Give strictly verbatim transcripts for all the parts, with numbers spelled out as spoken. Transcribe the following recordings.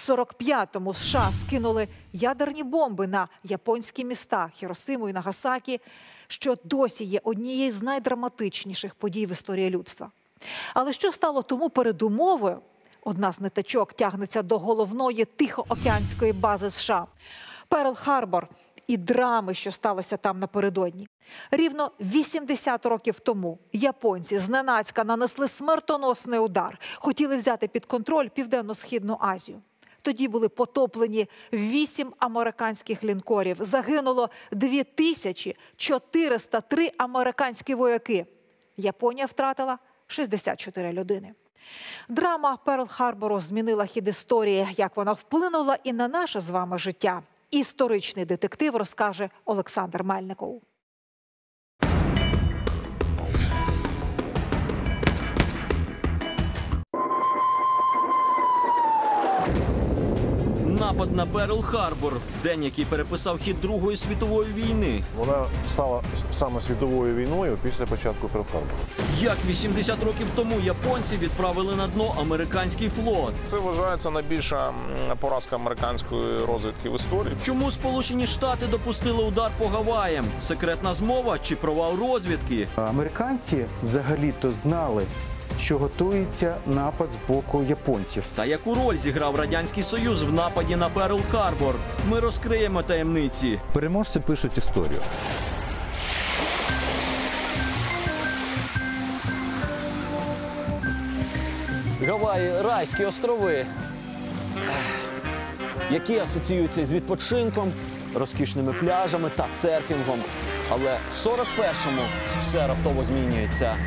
сорок п'ятому США скинули ядерні бомби на японські міста Хіросиму і Нагасакі, що досі є однією з найдраматичніших подій в історії людства. Але що стало тому передумовою? Одна з ниточок тягнеться до головної Тихоокеанської бази США – Перл-Харбор і драми, що сталося там напередодні. Рівно вісімдесят років тому японці зненацька нанесли смертоносний удар. Хотіли взяти під контроль Південно-Східну Азію. Тоді були потоплені вісім американських лінкорів. Загинуло дві тисячі чотириста три американські вояки. Японія втратила шістдесят чотири людини. Драма Перл-Харбору змінила хід історії. Як вона вплинула і на наше з вами життя. Історичний детектив розкаже Олександр Мельников. Напад на Перл-Харбор – день, який переписав хід Другої світової війни. Вона стала саме світовою війною після початку Перл-Харбору. Як вісімдесят років тому японці відправили на дно американський флот. Це вважається найбільша поразка американської розвідки в історії. Чому Сполучені Штати допустили удар по Гаваям? Секретна змова чи провал розвідки? Американці взагалі-то знали, що готується напад з боку японців. Та яку роль зіграв Радянський Союз в нападі на Перл-Харбор? Ми розкриємо таємниці. Переможці пишуть історію. Гаваї – райські острови, які асоціюються з відпочинком, розкішними пляжами та серфінгом. Але в сорок першому все раптово змінюється.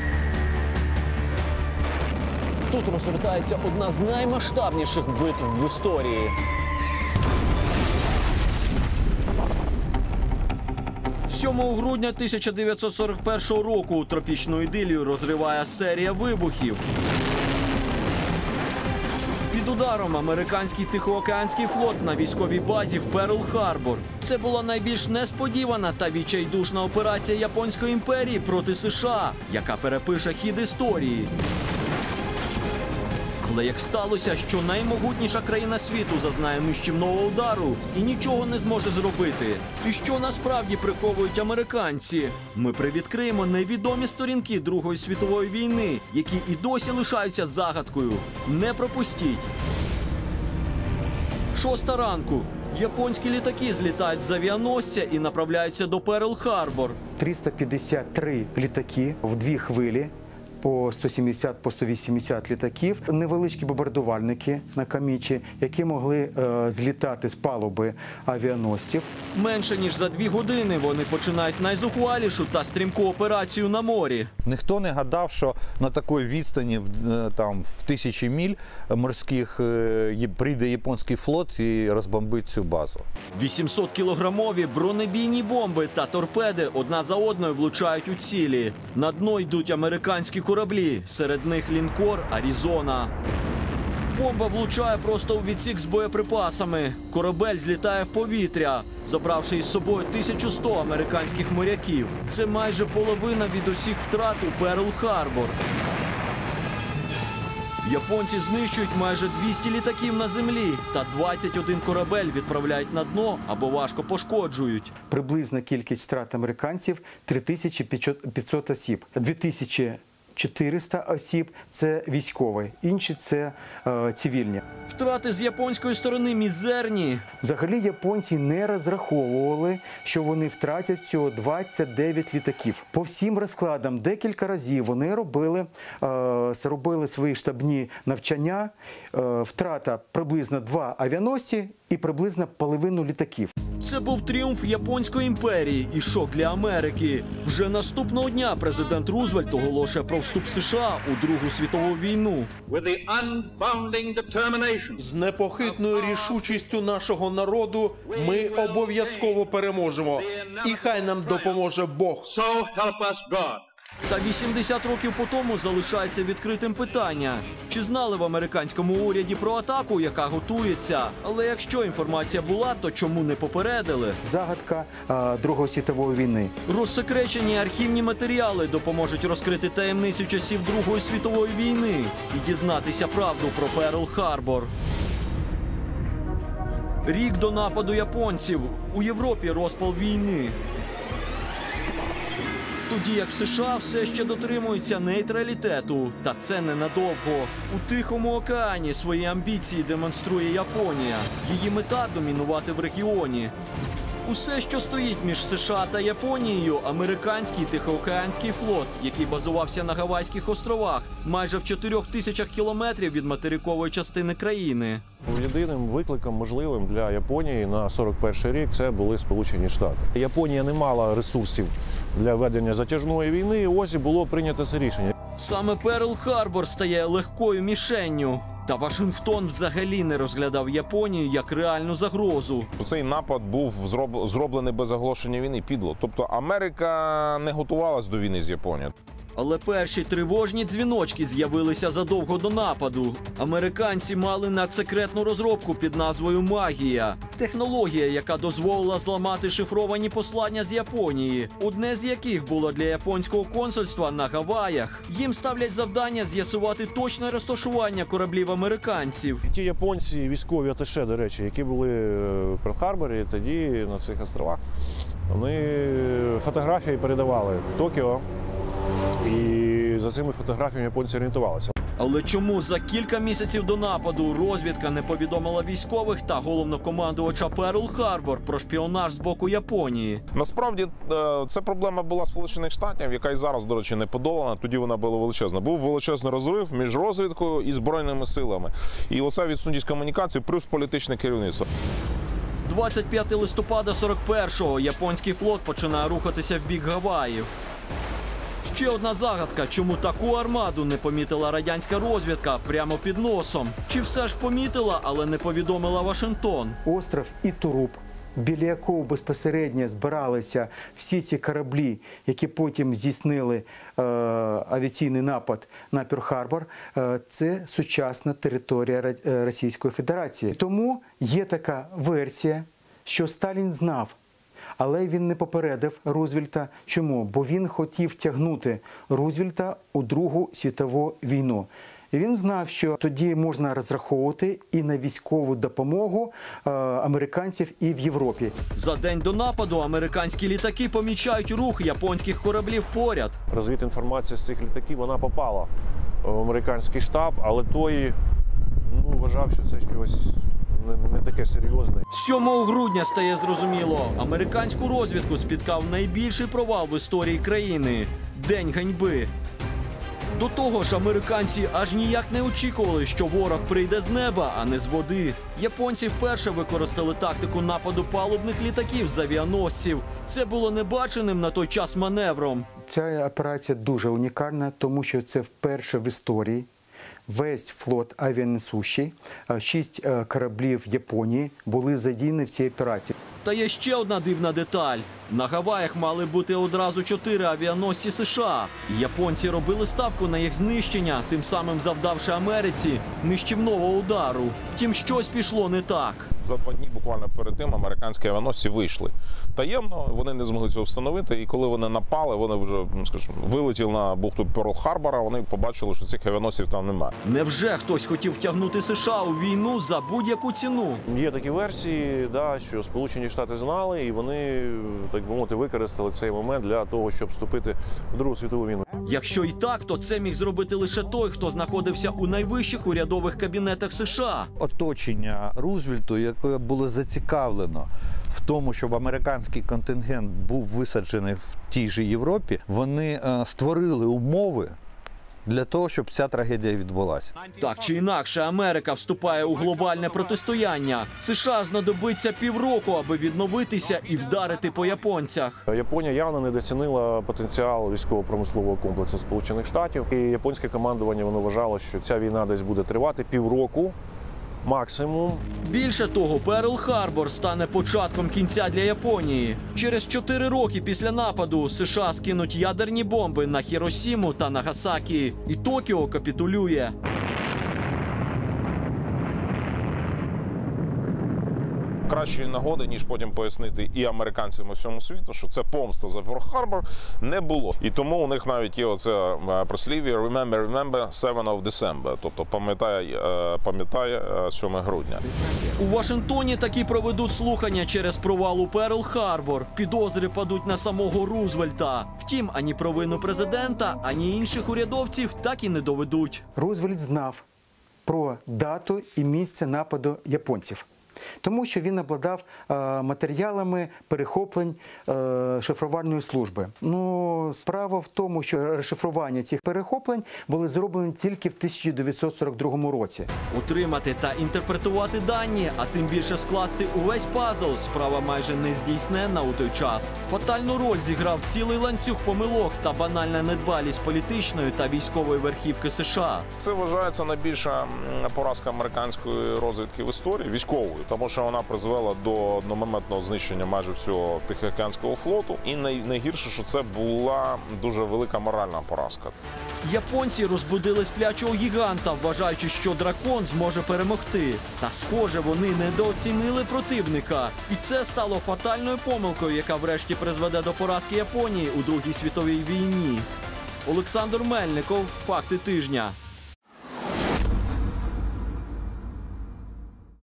Тут розгортається одна з наймасштабніших битв в історії. сьомого грудня тисяча дев'ятсот сорок першого року тропічну ідилію розриває серія вибухів. Під ударом американський Тихоокеанський флот на військовій базі в Перл-Харбор. Це була найбільш несподівана та відчайдушна операція Японської імперії проти США, яка перепише хід історії. Але як сталося, що наймогутніша країна світу зазнає нищівного удару і нічого не зможе зробити? І що насправді приховують американці? Ми привідкриємо невідомі сторінки Другої світової війни, які і досі лишаються загадкою. Не пропустіть! Шоста ранку. Японські літаки злітають з авіаносця і направляються до Перл-Харбор. триста п'ятдесят три літаки в дві хвилі. По сто сімдесят, по сто вісімдесят літаків, невеличкі бомбардувальники на Камічі, які могли е, злітати з палуби авіаносців. Менше ніж за дві години вони починають найзухвалішу та стрімку операцію на морі. Ніхто не гадав, що на такій відстані там, в тисячі міль морських прийде японський флот і розбомбить цю базу. вісімсоткілограмові бронебійні бомби та торпеди одна за одною влучають у цілі. На дно йдуть американські кораблі, серед них лінкор «Аризона». Бомба влучає просто у відсік з боєприпасами. Корабель злітає в повітря, забравши із собою тисячу сто американських моряків. Це майже половина від усіх втрат у Перл-Харбор. Японці знищують майже двісті літаків на землі та двадцять один корабель відправляють на дно або важко пошкоджують. Приблизна кількість втрат американців – три тисячі п'ятсот осіб. дві тисячі чотириста осіб – це військові, інші – це е, цивільні. Втрати з японської сторони мізерні. Взагалі японці не розраховували, що вони втратять всього двадцять дев'ять літаків. По всім розкладам декілька разів вони робили, е, робили свої штабні навчання. Е, втрата приблизно два авіаносці і приблизно половину літаків. Це був тріумф Японської імперії і шок для Америки. Вже наступного дня президент Рузвельт оголошує про вступ США у Другу світову війну. З непохитною рішучістю нашого народу ми обов'язково переможемо. І хай нам допоможе Бог. Та вісімдесят років по тому залишається відкритим питання. Чи знали в американському уряді про атаку, яка готується? Але якщо інформація була, то чому не попередили? Загадка а, Другої світової війни. Розсекречені архівні матеріали допоможуть розкрити таємницю часів Другої світової війни і дізнатися правду про Перл-Харбор. Рік до нападу японців. У Європі розпал війни. Тоді як в США все ще дотримуються нейтралітету. Та це ненадовго. У Тихому океані свої амбіції демонструє Японія. Її мета – домінувати в регіоні. Усе, що стоїть між США та Японією – американський Тихоокеанський флот, який базувався на Гавайських островах, майже в чотирьох тисячах кілометрів від материкової частини країни. Єдиним викликом можливим для Японії на сорок перший рік це були Сполучені Штати. Японія не мала ресурсів для ведення затяжної війни, і ось і було прийнято це рішення. Саме Перл-Харбор стає легкою мішенню. Та Вашингтон взагалі не розглядав Японію як реальну загрозу. Цей напад був зроблений без оголошення війни підло. Тобто Америка не готувалась до війни з Японією. Але перші тривожні дзвіночки з'явилися задовго до нападу. Американці мали надсекретну розробку під назвою «Магія». Технологія, яка дозволила зламати шифровані послання з Японії, одне з яких було для японського консульства на Гаваях. Їм ставлять завдання з'ясувати точне розташування кораблів американців. Ті японці, військові аташе, до речі, які були в Перл-Харборі, тоді на цих островах, вони фотографії передавали в Токіо. І за цими фотографіями японці орієнтувалися. Але чому за кілька місяців до нападу розвідка не повідомила військових та головнокомандувача Перл-Харбор про шпіонаж з боку Японії? Насправді, це проблема була Сполучених Штатів, яка і зараз, до речі, не подолана. Тоді вона була величезна. Був величезний розрив між розвідкою і Збройними силами. І оця відсутність комунікації плюс політичне керівництво. двадцять п'ятого листопада сорок першого японський флот починає рухатися в бік Гаваїв. Ще одна загадка, чому таку армаду не помітила радянська розвідка прямо під носом? Чи все ж помітила, але не повідомила Вашингтон? Остров Ітуруб, біля якого безпосередньо збиралися всі ці кораблі, які потім здійснили е, авіаційний напад на Перл-Харбор, е, це сучасна територія Російської Федерації. Тому є така версія, що Сталін знав, але він не попередив Рузвельта. Чому? Бо він хотів тягнути Рузвельта у Другу світову війну. І він знав, що тоді можна розраховувати і на військову допомогу е, американців і в Європі. За день до нападу американські літаки помічають рух японських кораблів поряд. Розвідінформація з цих літаків, вона попала в американський штаб, але той ну, вважав, що це щось не, не таке серйозне. сьомого грудня стає зрозуміло. Американську розвідку спіткав найбільший провал в історії країни – День ганьби. До того ж, американці аж ніяк не очікували, що ворог прийде з неба, а не з води. Японці вперше використали тактику нападу палубних літаків з авіаносців. Це було небаченим на той час маневром. Ця операція дуже унікальна, тому що це вперше в історії. Весь флот авіанесущий, шість кораблів Японії були задіяні в цій операції. Та є ще одна дивна деталь. На Гаваях мали бути одразу чотири авіаносці США. І японці робили ставку на їх знищення, тим самим завдавши Америці нищівного удару. Втім, щось пішло не так. За два дні буквально перед тим американські авіаносці вийшли. Таємно вони не змогли цього встановити, і коли вони напали, вони вже, скажімо, вилетіли на бухту Перл-Харбора, вони побачили, що цих авіаносців там немає. Невже хтось хотів втягнути США у війну за будь-яку ціну? Є такі версії, да, що Сполучені Штати знали, і вони, так би мовити, використали цей момент для того, щоб вступити в Другу світову війну. Якщо і так, то це міг зробити лише той, хто знаходився у найвищих урядових кабінетах США. Оточення Рузвельту, яке було зацікавлено в тому, щоб американський контингент був висаджений в тій же Європі, вони створили умови для того, щоб ця трагедія відбулася. Так чи інакше, Америка вступає у глобальне протистояння. США знадобиться півроку, аби відновитися і вдарити по японцях. Японія явно недооцінила потенціал військово-промислового комплексу Сполучених Штатів. І японське командування воно вважало, що ця війна десь буде тривати півроку. Максимум. Більше того, Перл-Харбор стане початком кінця для Японії. Через чотири роки після нападу США скинуть ядерні бомби на Хіросіму та Нагасакі. І Токіо капітулює. Кращої нагоди, ніж потім пояснити і американцям, і всьому світу, що це помста за Перл-Харбор, не було. І тому у них навіть є оце прислів'я «Remember, remember, seventh of December», тобто пам'ятай, пам'ятай сьоме грудня. У Вашингтоні таки проведуть слухання через провал у Перл-Харбор. Підозри падуть на самого Рузвельта. Втім, ані провину президента, ані інших урядовців так і не доведуть. Рузвельт знав про дату і місце нападу японців, тому що він обладав е, матеріалами перехоплень е, шифрувальної служби. Ну, справа в тому, що розшифрування цих перехоплень були зроблені тільки в тисяча дев'ятсот сорок другому році. Утримати та інтерпретувати дані, а тим більше скласти увесь пазл – справа майже нездійсненна у той час. Фатальну роль зіграв цілий ланцюг помилок та банальна недбалість політичної та військової верхівки США. Це вважається найбільша поразка американської розвідки в історії, військової, тому що вона призвела до одномоментного знищення майже всього Тихоокеанського флоту. І най- найгірше, що це була дуже велика моральна поразка. Японці розбудили сплячого гіганта, вважаючи, що дракон зможе перемогти. Та, схоже, вони недооцінили противника. І це стало фатальною помилкою, яка врешті призведе до поразки Японії у Другій світовій війні. Олександр Мельников. Факти тижня.